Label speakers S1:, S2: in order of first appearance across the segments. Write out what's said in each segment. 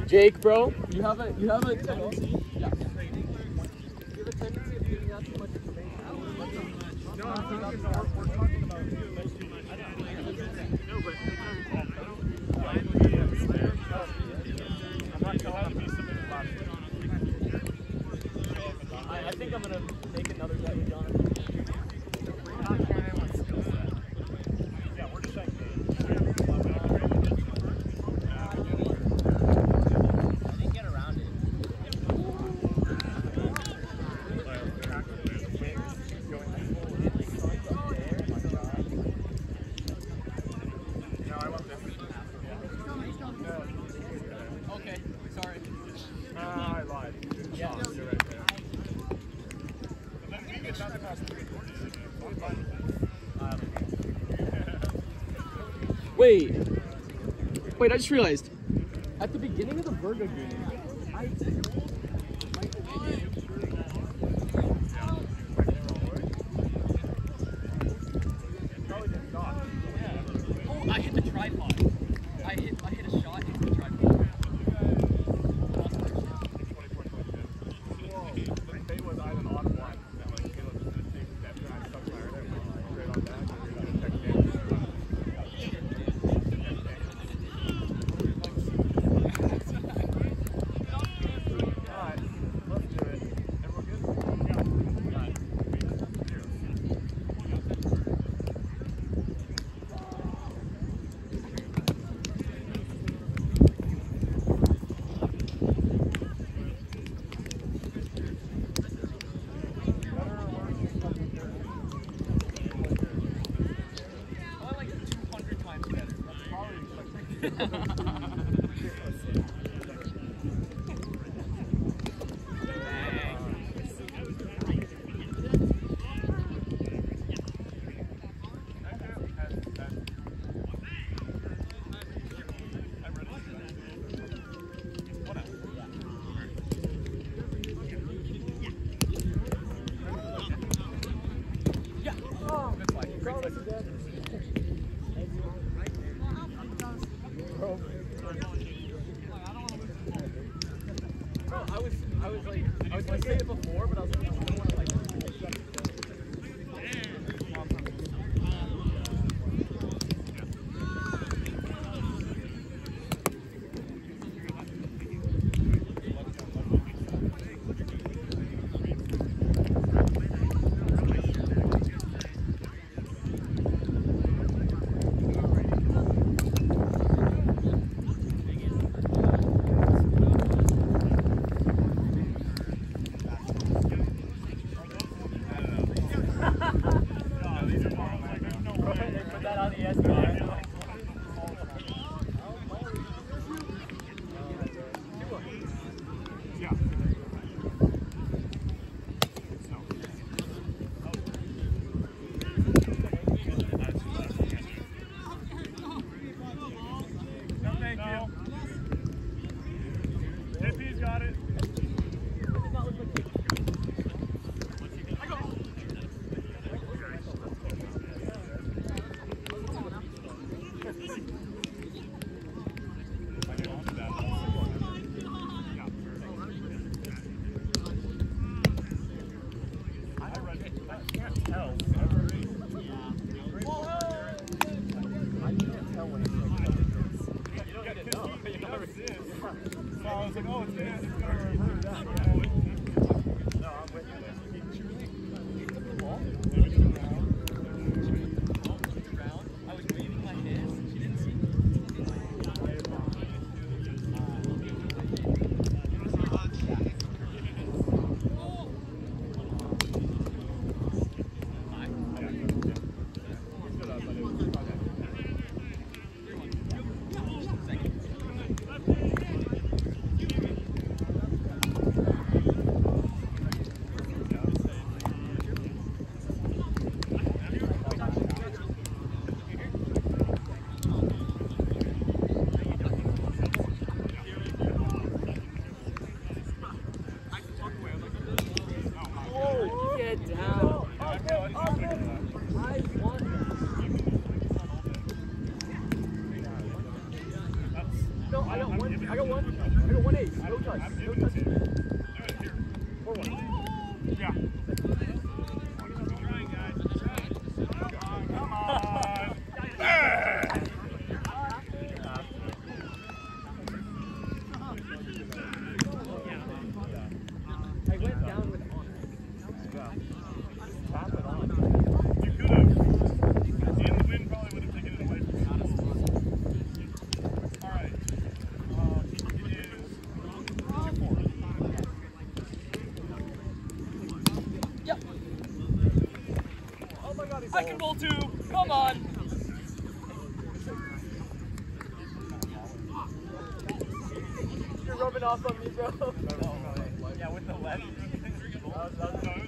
S1: Jake, bro, you have a tendency. Yeah. You have a tendency of giving out too much information.
S2: No, we're talking about no, but I'm not telling him he's submitted last week.
S1: I think I'm gonna make another bet with Jonathan.
S2: Yeah, we're just saying.
S1: Okay, sorry.
S2: I lied.
S1: Yeah.
S2: You're right there. But then we get shot past 3
S1: Wait, I just realized. At the beginning of the Virgo game, I hit the tripod. I hit a shot into the tripod. I was gonna say it before, but I was like, I don't want to like.
S2: I was like, oh, it's gonna revert that. No, I'm with you. The ball?
S1: I was waving my hands. She didn't see me. I got one. I got one ace. No touch. No touch.
S2: Do it here.
S1: 4-1.
S2: Yeah. Come on.
S1: I went down with honor. Tap it on.
S2: You could have. And the wind probably would have taken it away from you. All right. It is 2-4.
S1: Yep.
S2: Oh my God, he's
S1: I can bowl too. Come on. You're rubbing off on me, bro.
S2: Yeah, with the left. That was right.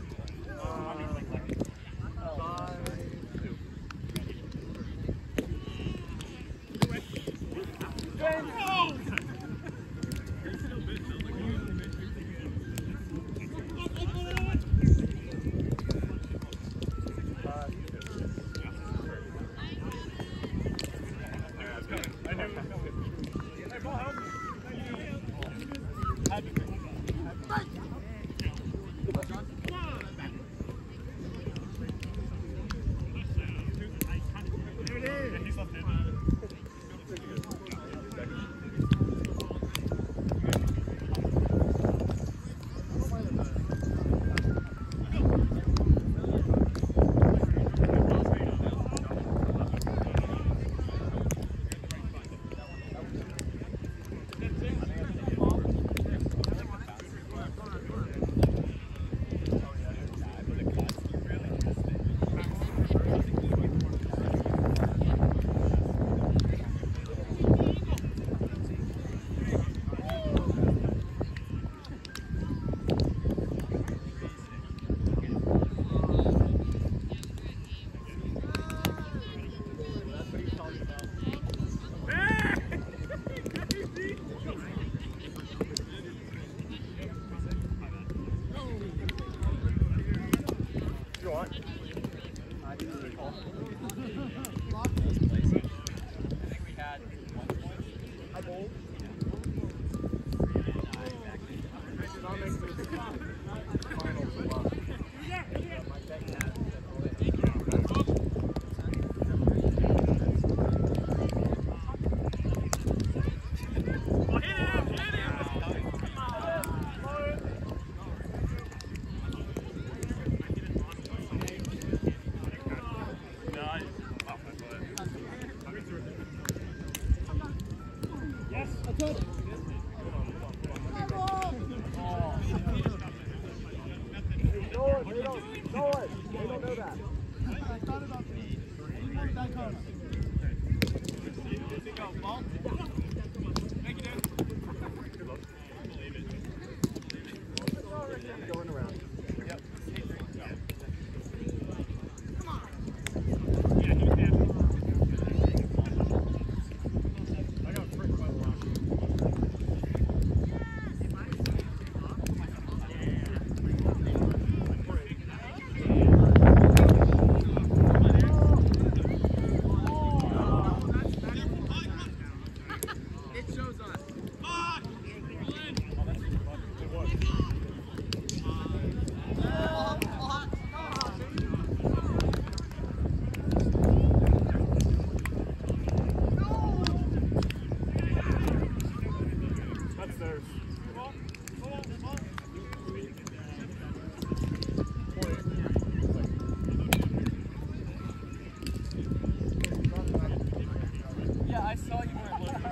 S1: Yeah, I saw you weren't looking.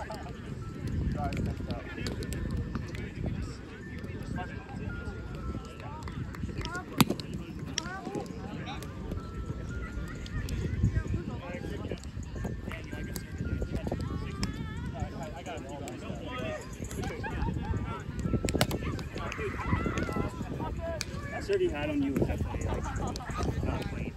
S3: That shirt he had on you was definitely like not clean.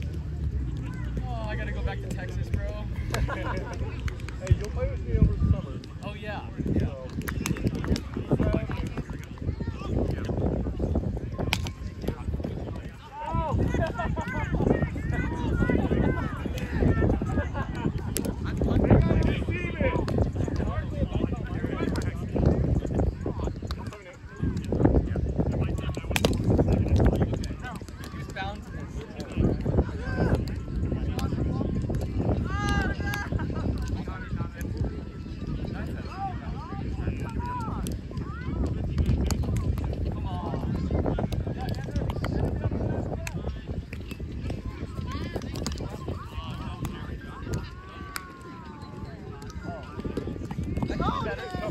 S1: Oh, I gotta go back to Texas, bro.
S2: Hey, you'll play with me over the summer.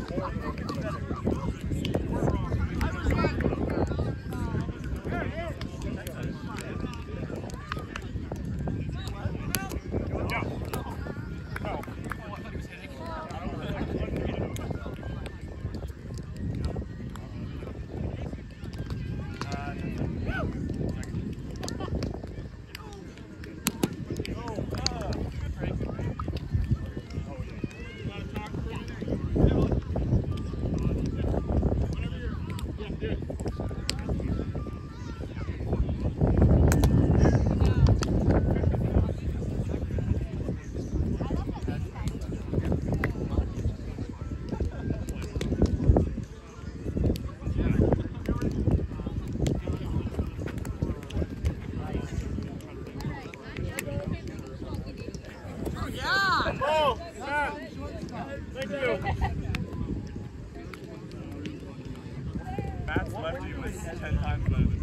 S2: Matt's lefty was 10 times better than me.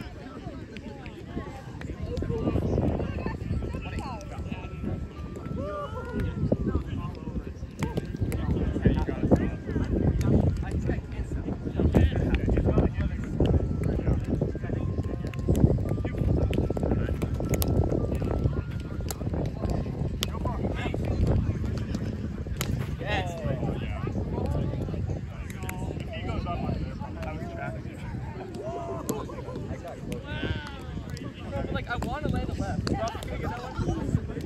S1: I want to land it left. You're also gonna get that one?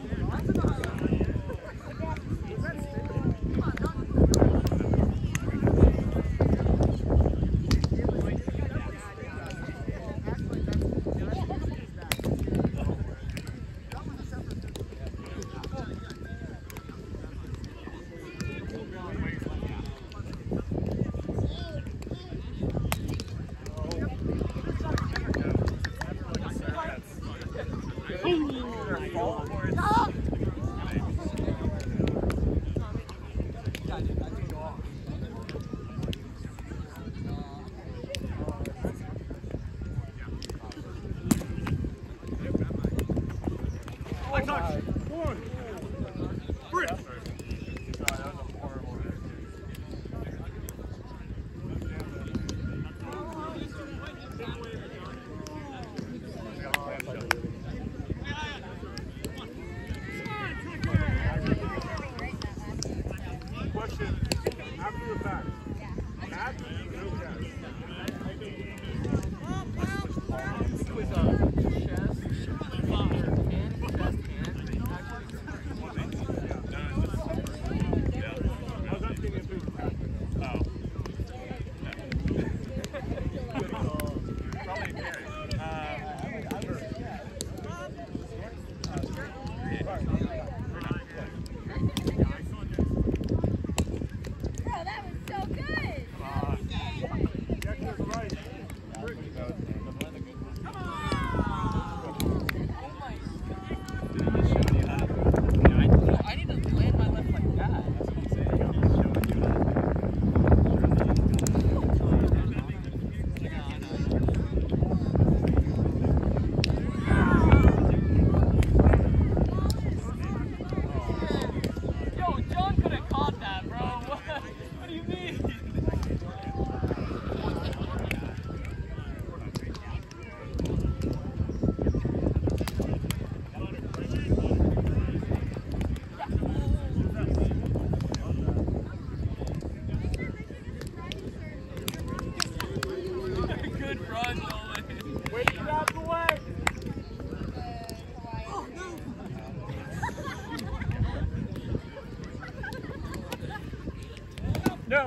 S1: No.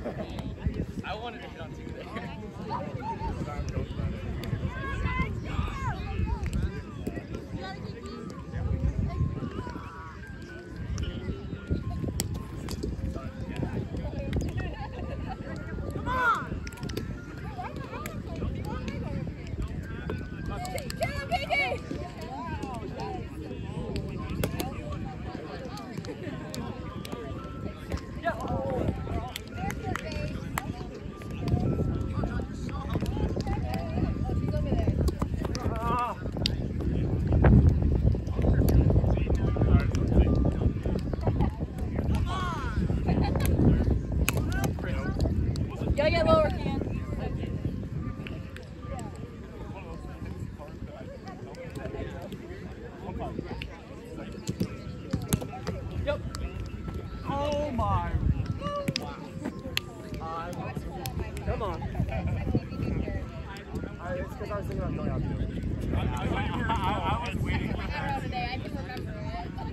S1: I wanted to hit on two there.
S4: Gotta get lower, Ken.
S1: Yep. Oh my. Come on. It's because I was thinking about going out there.
S2: I was waiting for that.
S4: Today, I can remember it.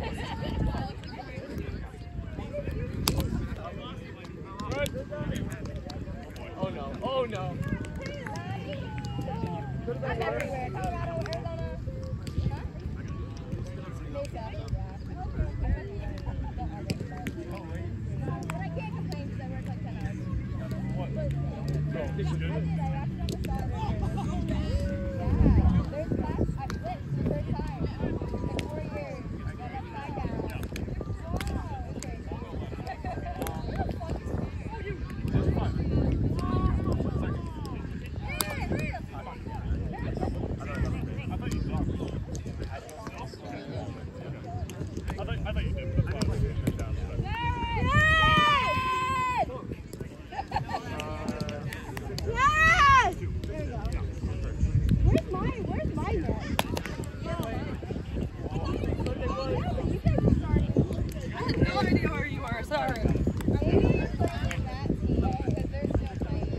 S1: Oh no. Oh no.
S4: I'm everywhere. Colorado, Arizona. Huh? Mesa. But I can't complain because I work like 10 hours.
S2: What? No,
S4: I did. I actually almost saw it earlier. Yeah. There's class. I flipped the third time. In 4 years. Went upside down.
S2: I thought you did. That's why I was getting it down.
S4: Yes! Where's my net? I had no idea where you were, sorry. Maybe playing that team because they're still playing.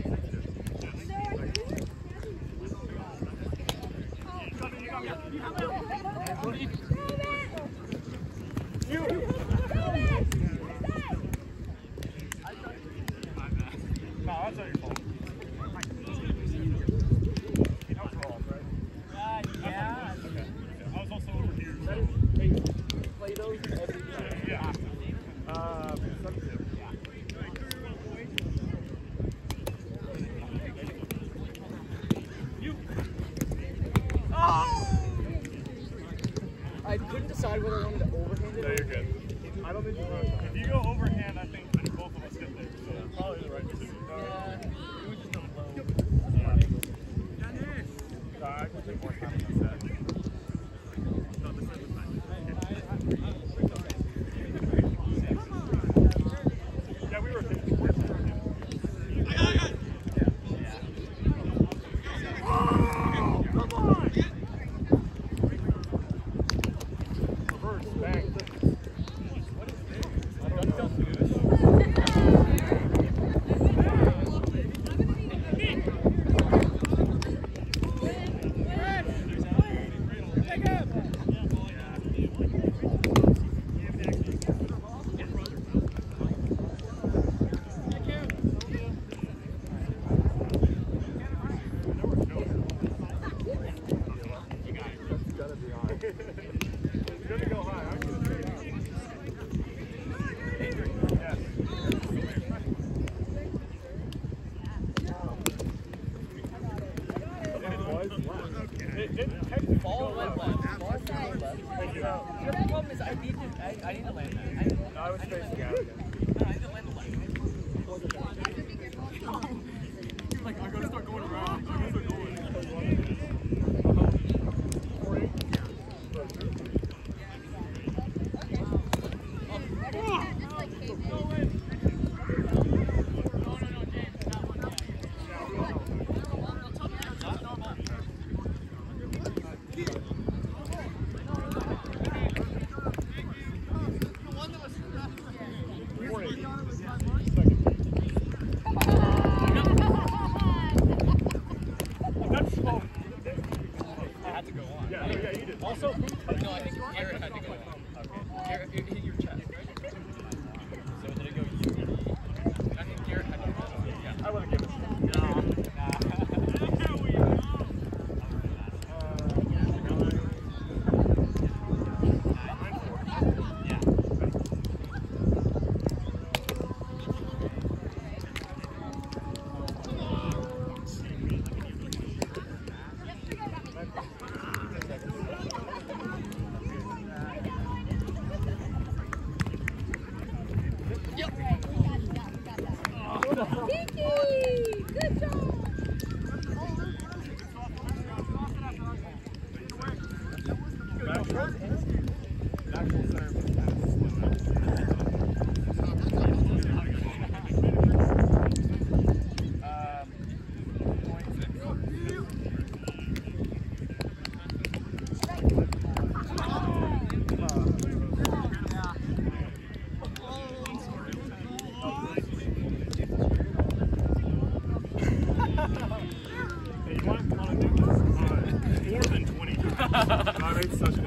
S2: No, that's not your fault. That was wrong, right?
S1: Yeah.
S2: Okay. I was also over here.
S1: That is, play those every day.
S2: Yeah.
S1: I couldn't decide whether I wanted to overhand it.
S2: No, you're good.
S1: I don't think
S2: If you go overhand, I think both of us get there. So probably the right decision.
S1: Yeah. It was just a blow.
S2: I can take more time on that. No, this is fine. Yeah, we were 50. Reverse, bang. What is this? I don't know. It's gonna go high. I'm gonna say yes. It didn't technically
S1: Ball went left. Ball went left.
S2: Thank you.
S1: The problem is I need to land that.
S2: I was facing out again.
S1: I need to land the left. Like I gotta start going around. I gotta start going.
S2: That's slow.
S1: I had to go on.
S2: Yeah, you did.
S1: Also, no, I think Garrett had to go on. Okay. Garrett, it hit your chest, right? So did it go you? I think Garrett had to go on. Yeah.
S2: I would have given it.
S1: No.
S4: Kiki! Good job!
S2: I made such a